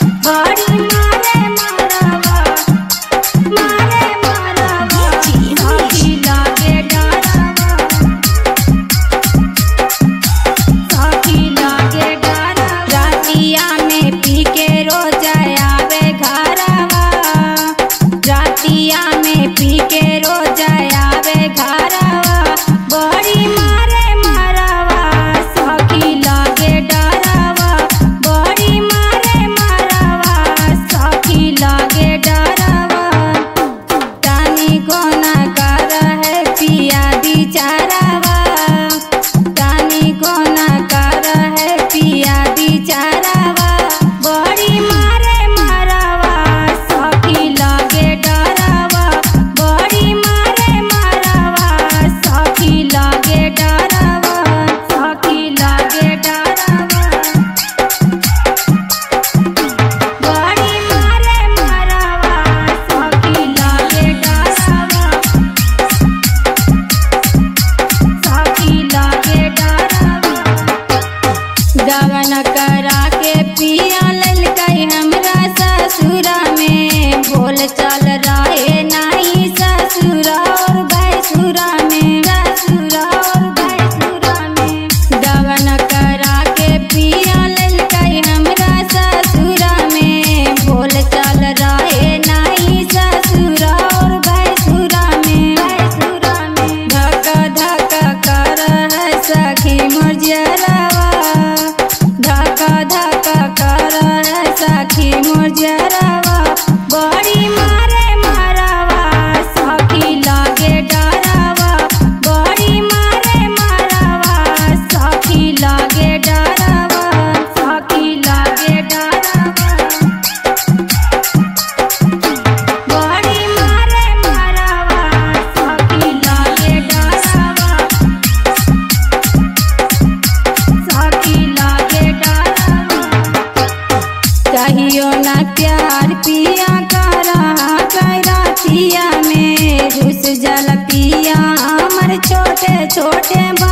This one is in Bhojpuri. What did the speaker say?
बड़ी मारे मरवा मारे मरवा सखी लागे डरवा सखी लागे डरवा रातिया में पी के रोज आवे घरवा रातिया में पी के रोज आवे घरवा बड़ी मारे मरवा सखी लागे डरवा बड़ी मारे मरवा सखी लागे डरवा तानी कोना कर है पिया बिचारवा तानी कोना कर है पिया बिचारवा बड़ी मारे मरवा सखी लागे डरवा बड़ी मारे मरवा सखी लागे डरवा सखी लागे डरवा बड़ी मारे मरवा सखी लागे डरवा सखी लागे डरवा गवन करा के पिया ललकई हमरा ससुरा में बोल चल रहे नहीं ससुरा और भैसुरा में ससुरा और भैसुरा में गवन करा के पिया ललकई हमरा ससुरा में बोल चल रहे नहीं ससुरा और भैसुरा में धक धक कर है सखी मोर जरवा धक धक कर है सखी मोर जरवा बड़ी मारे मरवा सखी लागे डरवा बड़ी मारे मरवा सखी लागे डरवा सखी लागे डरवा बड़ी मारे मरवा सखी लागे डरवा सखी लागे डरवा कहियो ना प्यार पिया करा रातिया में रुस जल पिया हमर छोटे छोटे